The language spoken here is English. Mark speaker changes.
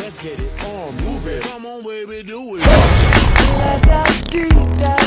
Speaker 1: Let's get it on, move it. Come on, baby, do it.
Speaker 2: Like a